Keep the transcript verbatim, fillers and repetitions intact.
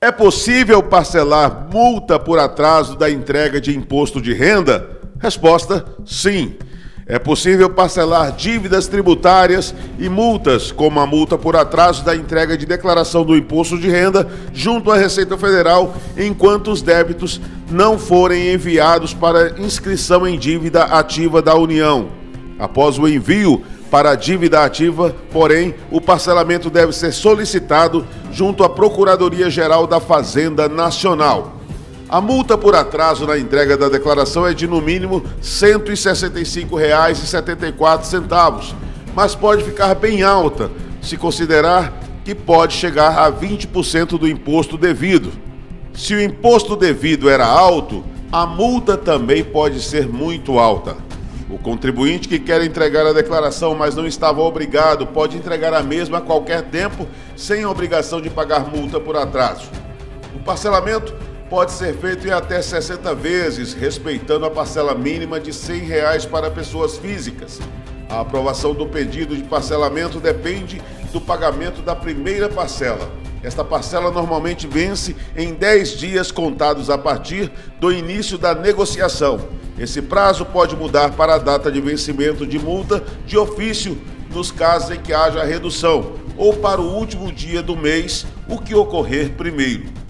É possível parcelar multa por atraso da entrega de imposto de renda? Resposta: sim. É possível parcelar dívidas tributárias e multas, como a multa por atraso da entrega de declaração do imposto de renda junto à Receita Federal, enquanto os débitos não forem enviados para inscrição em dívida ativa da União. Após o envio para a dívida ativa, porém, o parcelamento deve ser solicitado junto à Procuradoria-Geral da Fazenda Nacional. A multa por atraso na entrega da declaração é de, no mínimo, cento e sessenta e cinco reais e setenta e quatro centavos, mas pode ficar bem alta, se considerar que pode chegar a vinte por cento do imposto devido. Se o imposto devido era alto, a multa também pode ser muito alta. O contribuinte que quer entregar a declaração, mas não estava obrigado, pode entregar a mesma a qualquer tempo, sem obrigação de pagar multa por atraso. O parcelamento pode ser feito em até sessenta vezes, respeitando a parcela mínima de cem reais para pessoas físicas. A aprovação do pedido de parcelamento depende do pagamento da primeira parcela. Esta parcela normalmente vence em dez dias contados a partir do início da negociação. Esse prazo pode mudar para a data de vencimento de multa de ofício, nos casos em que haja redução, ou para o último dia do mês, o que ocorrer primeiro.